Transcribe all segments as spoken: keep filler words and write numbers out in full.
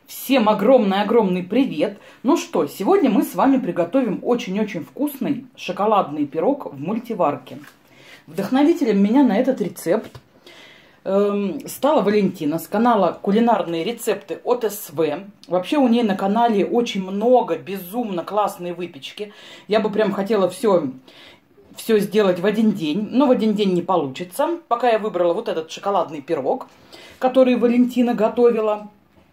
Всем огромный-огромный привет! Ну что, сегодня мы с вами приготовим очень-очень вкусный шоколадный пирог в мультиварке. Вдохновителем меня на этот рецепт эм, стала Валентина с канала «Кулинарные рецепты от СВ». Вообще у нее на канале очень много безумно классной выпечки. Я бы прям хотела все... все сделать в один день, но в один день не получится. Пока я выбрала вот этот шоколадный пирог, который Валентина готовила.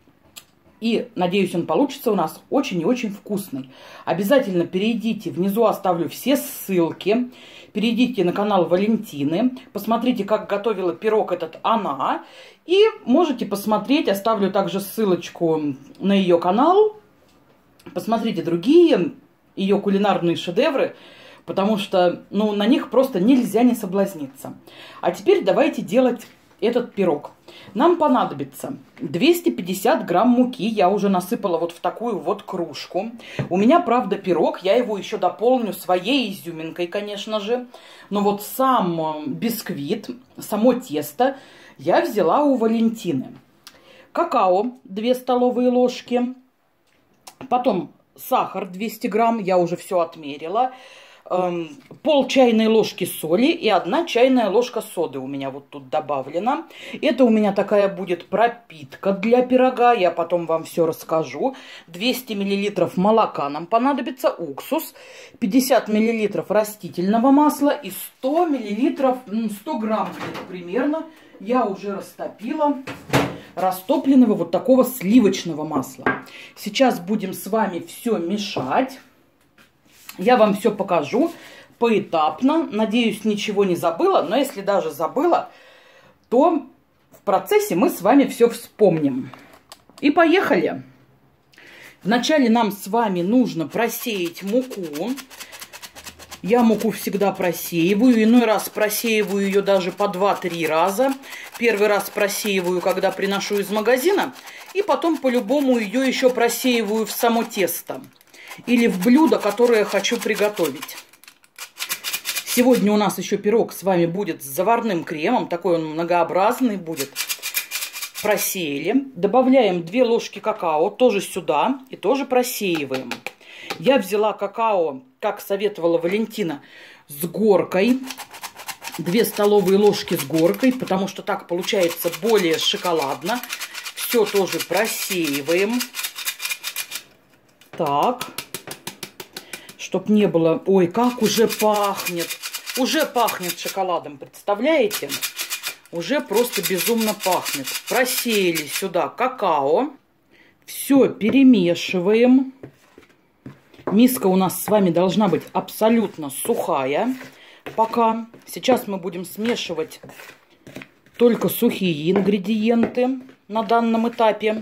И, надеюсь, он получится у нас очень и очень вкусный. Обязательно перейдите, внизу оставлю все ссылки. Перейдите на канал Валентины, посмотрите, как готовила пирог этот она. И можете посмотреть, оставлю также ссылочку на ее канал. Посмотрите другие ее кулинарные шедевры, потому что, ну, на них просто нельзя не соблазниться. А теперь давайте делать этот пирог. Нам понадобится двести пятьдесят грамм муки. Я уже насыпала вот в такую вот кружку. У меня, правда, пирог. Я его еще дополню своей изюминкой, конечно же. Но вот сам бисквит, само тесто я взяла у Валентины. Какао две столовые ложки. Потом сахар двести грамм. Я уже все отмерила. Пол чайной ложки соли и одна чайная ложка соды у меня вот тут добавлена. Это у меня такая будет пропитка для пирога. Я потом вам все расскажу. двести миллилитров молока нам понадобится, уксус, пятьдесят миллилитров растительного масла и сто миллилитров, сто грамм где-то примерно я уже растопила растопленного вот такого сливочного масла. Сейчас будем с вами все мешать. Я вам все покажу поэтапно. Надеюсь, ничего не забыла. Но если даже забыла, то в процессе мы с вами все вспомним. И поехали. Вначале нам с вами нужно просеять муку. Я муку всегда просеиваю. Иной раз просеиваю ее даже по два-три раза. Первый раз просеиваю, когда приношу из магазина. И потом по-любому ее еще просеиваю в само тесто. Или в блюдо, которое я хочу приготовить. Сегодня у нас еще пирог с вами будет с заварным кремом. Такой он многообразный будет. Просеяли. Добавляем две ложки какао тоже сюда. И тоже просеиваем. Я взяла какао, как советовала Валентина, с горкой. две столовые ложки с горкой. Потому что так получается более шоколадно. Все тоже просеиваем. Так, чтоб не было... Ой, как уже пахнет. Уже пахнет шоколадом, представляете? Уже просто безумно пахнет. Просеяли сюда какао. Все перемешиваем. Миска у нас с вами должна быть абсолютно сухая. Пока. Сейчас мы будем смешивать только сухие ингредиенты на данном этапе.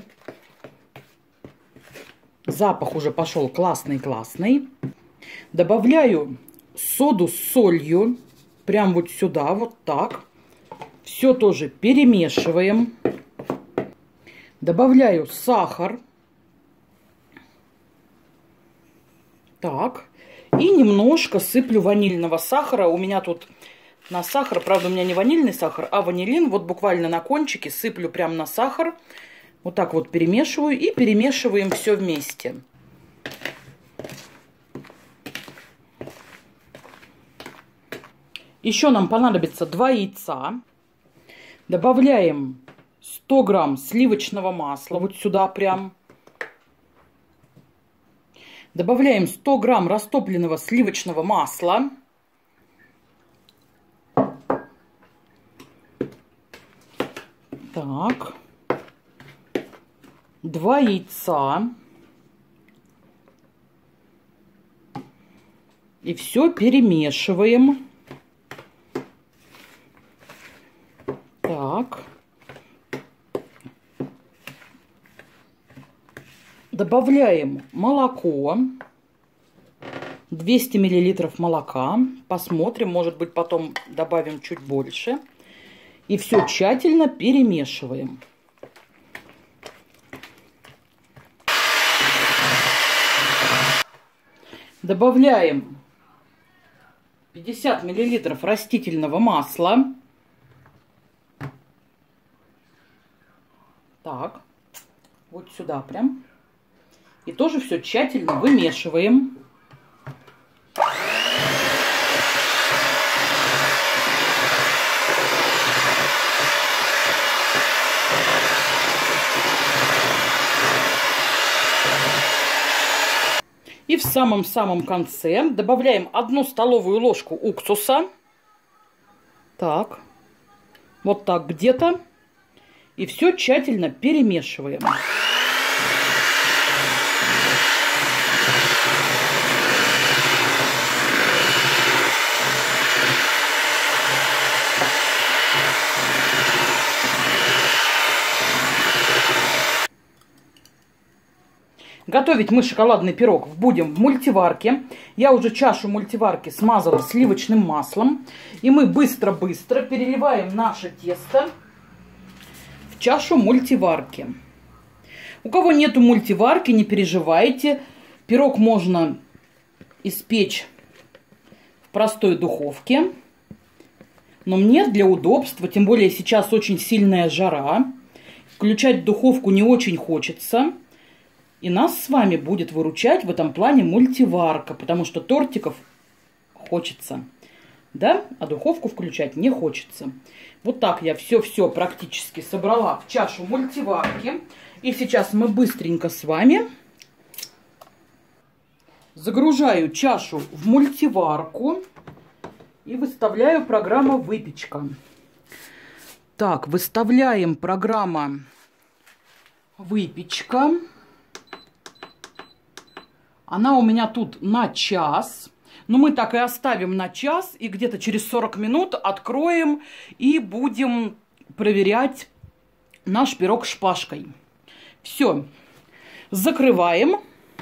Запах уже пошел классный-классный. Добавляю соду с солью. Прям вот сюда, вот так. Все тоже перемешиваем. Добавляю сахар. Так. И немножко сыплю ванильного сахара. У меня тут на сахар, правда, у меня не ванильный сахар, а ванилин. Вот буквально на кончике сыплю прям на сахар. Вот так вот перемешиваю и перемешиваем все вместе. Еще нам понадобится два яйца. Добавляем сто грамм сливочного масла. Вот сюда прям. Добавляем сто грамм растопленного сливочного масла. Так. Два яйца. И все перемешиваем. Так. Добавляем молоко. двести миллилитров молока. Посмотрим, может быть, потом добавим чуть больше. И все тщательно перемешиваем. Добавляем пятьдесят миллилитров растительного масла. Так. Вот сюда прям. И тоже все тщательно вымешиваем. И в самом-самом конце добавляем одну столовую ложку уксуса. Так. Вот так где-то. И все тщательно перемешиваем. Готовить мы шоколадный пирог будем в мультиварке. Я уже чашу мультиварки смазала сливочным маслом. И мы быстро-быстро переливаем наше тесто в чашу мультиварки. У кого нету мультиварки, не переживайте. Пирог можно испечь в простой духовке. Но мне для удобства, тем более сейчас очень сильная жара, включать духовку не очень хочется. И нас с вами будет выручать в этом плане мультиварка, потому что тортиков хочется, да, а духовку включать не хочется. Вот так я все-все практически собрала в чашу мультиварки. И сейчас мы быстренько с вами загружаю чашу в мультиварку и выставляю программа выпечка. Так, выставляем программа выпечка. Она у меня тут на час. Но мы так и оставим на час. И где-то через сорок минут откроем и будем проверять наш пирог шпажкой. Все. Закрываем.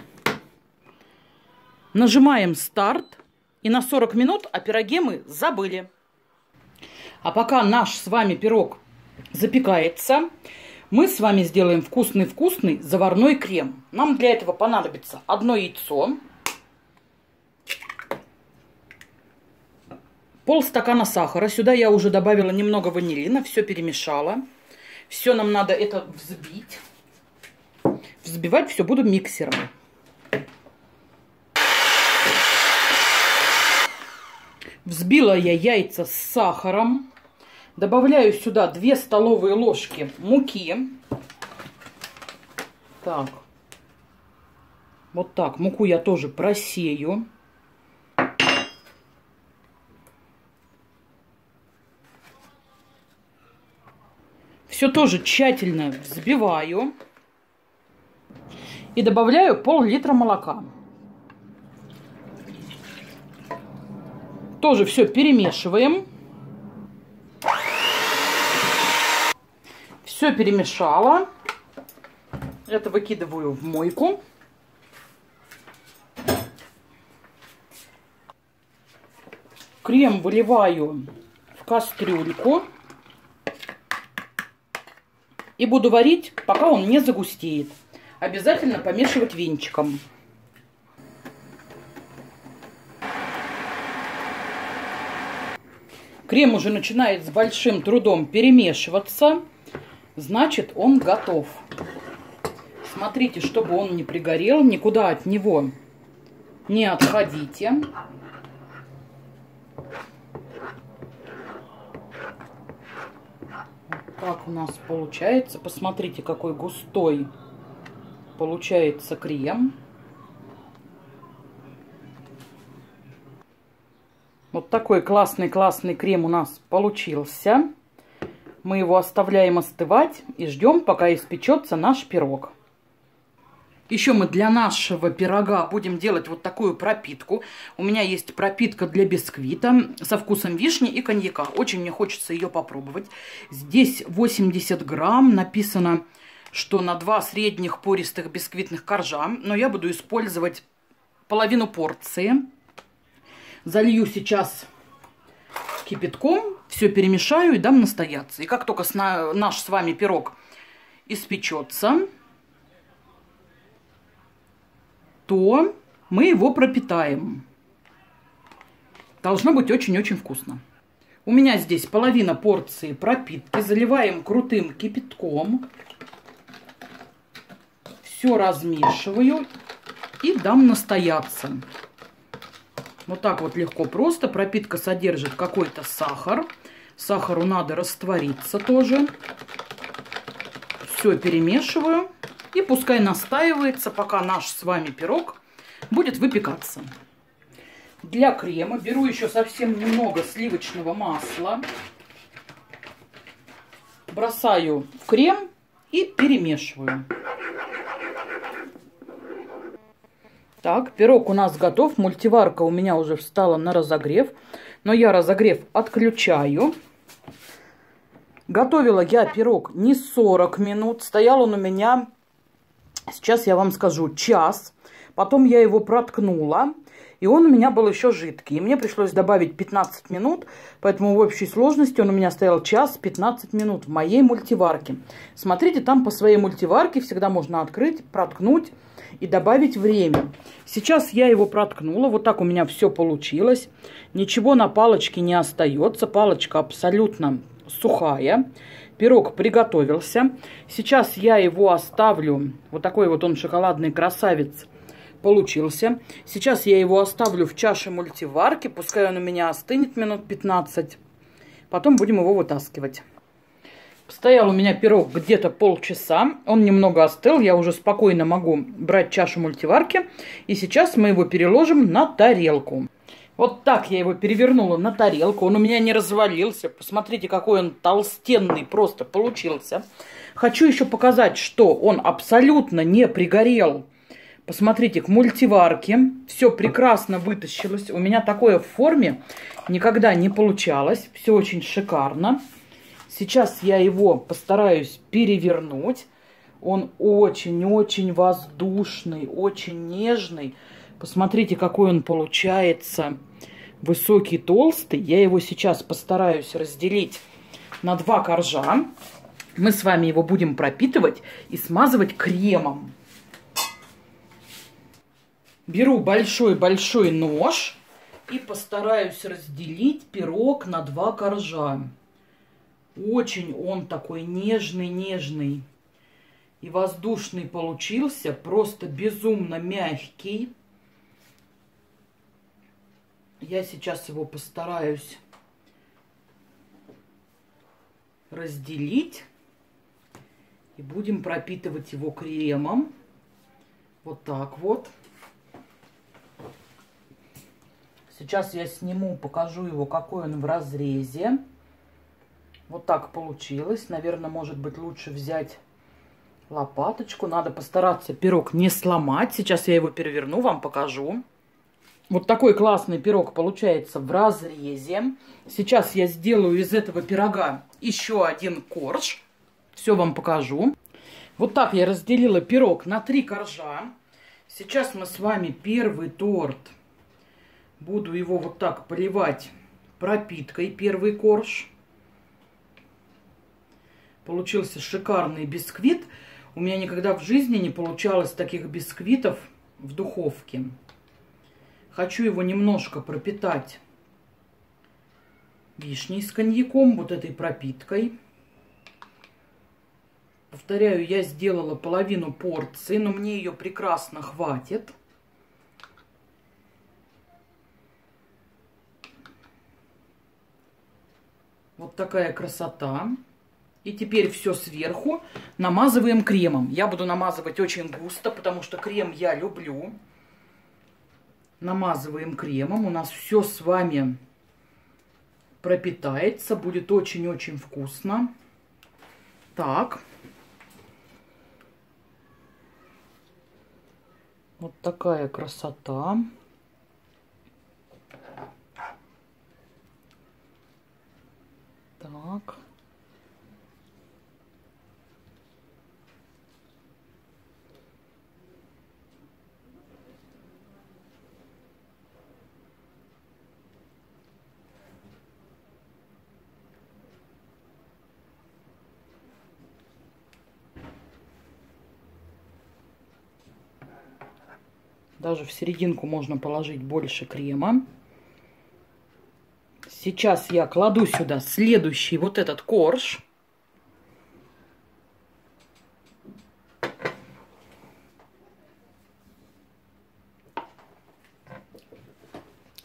Нажимаем старт. И на сорок минут о пироге мы забыли. А пока наш с вами пирог запекается, мы с вами сделаем вкусный-вкусный заварной крем. Нам для этого понадобится одно яйцо, полстакана сахара. Сюда я уже добавила немного ванилина, все перемешала. Все нам надо это взбить. Взбивать все буду миксером. Взбила я яйца с сахаром. Добавляю сюда две столовые ложки муки. Так. Вот так. Муку я тоже просею. Все тоже тщательно взбиваю. И добавляю пол-литра молока. Тоже все перемешиваем. Все перемешала. Это выкидываю в мойку. Крем выливаю в кастрюльку. И буду варить, пока он не загустеет. Обязательно помешивать венчиком. Крем уже начинает с большим трудом перемешиваться. Значит, он готов. Смотрите, чтобы он не пригорел, никуда от него не отходите. Вот так у нас получается. Посмотрите, какой густой получается крем. Вот такой классный-классный крем у нас получился. Мы его оставляем остывать и ждем, пока испечется наш пирог. Еще мы для нашего пирога будем делать вот такую пропитку. У меня есть пропитка для бисквита со вкусом вишни и коньяка. Очень мне хочется ее попробовать. Здесь восемьдесят грамм. Написано, что на два средних пористых бисквитных коржа. Но я буду использовать половину порции. Залью сейчас кипятком, все перемешаю и дам настояться. И как только наш с вами пирог испечется, то мы его пропитаем. Должно быть очень-очень вкусно. У меня здесь половина порции пропитки. Заливаем крутым кипятком. Все размешиваю и дам настояться. Вот так вот легко, просто. Пропитка содержит какой-то сахар. Сахару надо раствориться тоже. Все перемешиваю. И пускай настаивается, пока наш с вами пирог будет выпекаться. Для крема беру еще совсем немного сливочного масла. Бросаю в крем и перемешиваю. Так, пирог у нас готов. Мультиварка у меня уже встала на разогрев. Но я разогрев отключаю. Готовила я пирог не сорок минут. Стоял он у меня, сейчас я вам скажу, час. Потом я его проткнула. И он у меня был еще жидкий. И мне пришлось добавить пятнадцать минут. Поэтому в общей сложности он у меня стоял час пятнадцать минут в моей мультиварке. Смотрите, там по своей мультиварке всегда можно открыть, проткнуть и добавить время. Сейчас я его проткнула. Вот так у меня все получилось. Ничего на палочке не остается. Палочка абсолютно сухая. Пирог приготовился. Сейчас я его оставлю. Вот такой вот он шоколадный красавец получился. Сейчас я его оставлю в чаше мультиварки. Пускай он у меня остынет минут пятнадцать. Потом будем его вытаскивать. Стоял у меня пирог где-то полчаса. Он немного остыл. Я уже спокойно могу брать чашу мультиварки. И сейчас мы его переложим на тарелку. Вот так я его перевернула на тарелку. Он у меня не развалился. Посмотрите, какой он толстенный просто получился. Хочу еще показать, что он абсолютно не пригорел. Посмотрите, к мультиварке. Все прекрасно вытащилось. У меня такое в форме никогда не получалось. Все очень шикарно. Сейчас я его постараюсь перевернуть. Он очень-очень воздушный, очень нежный. Посмотрите, какой он получается. Высокий, толстый. Я его сейчас постараюсь разделить на два коржа. Мы с вами его будем пропитывать и смазывать кремом. Беру большой-большой нож и постараюсь разделить пирог на два коржа. Очень он такой нежный-нежный и воздушный получился. Просто безумно мягкий. Я сейчас его постараюсь разделить. И будем пропитывать его кремом. Вот так вот. Сейчас я сниму, покажу его, какой он в разрезе. Вот так получилось. Наверное, может быть, лучше взять лопаточку. Надо постараться пирог не сломать. Сейчас я его переверну, вам покажу. Вот такой классный пирог получается в разрезе. Сейчас я сделаю из этого пирога еще один корж. Все вам покажу. Вот так я разделила пирог на три коржа. Сейчас мы с вами первый торт. Буду его вот так поливать пропиткой. Первый корж. Получился шикарный бисквит. У меня никогда в жизни не получалось таких бисквитов в духовке. Хочу его немножко пропитать вишней с коньяком, вот этой пропиткой. Повторяю, я сделала половину порции, но мне ее прекрасно хватит. Вот такая красота. И теперь все сверху намазываем кремом. Я буду намазывать очень густо, потому что крем я люблю. Намазываем кремом. У нас все с вами пропитается. Будет очень-очень вкусно. Так. Вот такая красота. Так. Даже в серединку можно положить больше крема. Сейчас я кладу сюда следующий вот этот корж.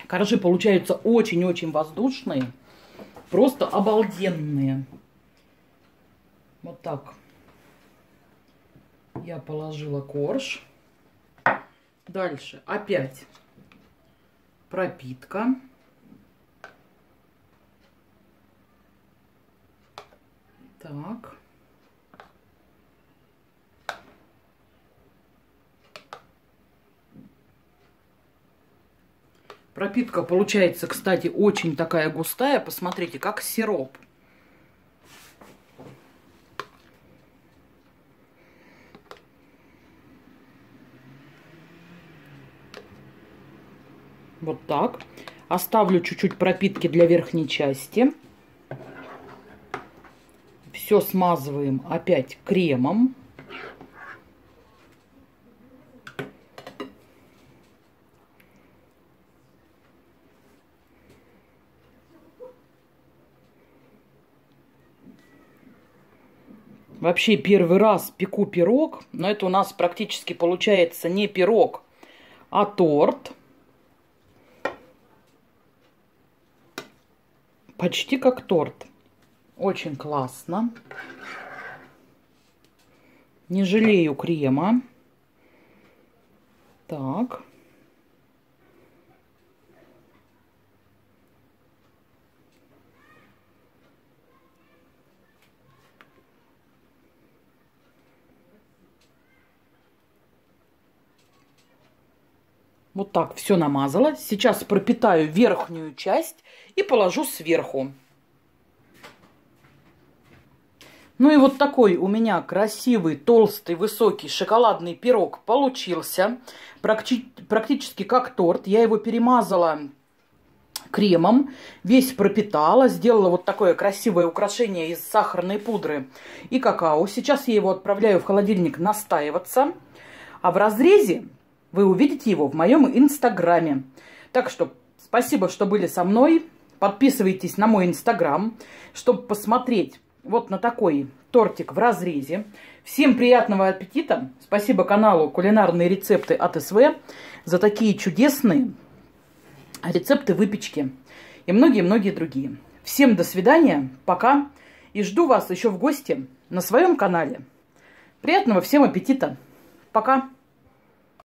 Коржи получаются очень-очень воздушные. Просто обалденные. Вот так. Я положила корж. Дальше опять пропитка. Так. Пропитка получается, кстати, очень такая густая. Посмотрите, как сироп. Вот так. Оставлю чуть-чуть пропитки для верхней части. Все смазываем опять кремом. Вообще первый раз пеку пирог, но это у нас практически получается не пирог, а торт. Почти как торт. Очень классно. Не жалею крема. Так. Вот так все намазала. Сейчас пропитаю верхнюю часть и положу сверху. Ну и вот такой у меня красивый, толстый, высокий шоколадный пирог получился. Практи- практически как торт. Я его перемазала кремом, весь пропитала, сделала вот такое красивое украшение из сахарной пудры и какао. Сейчас я его отправляю в холодильник настаиваться. А в разрезе вы увидите его в моем инстаграме. Так что спасибо, что были со мной. Подписывайтесь на мой инстаграм, чтобы посмотреть вот на такой тортик в разрезе. Всем приятного аппетита. Спасибо каналу «Кулинарные рецепты от СВ» за такие чудесные рецепты выпечки и многие-многие другие. Всем до свидания, пока. И жду вас еще в гости на своем канале. Приятного всем аппетита. Пока.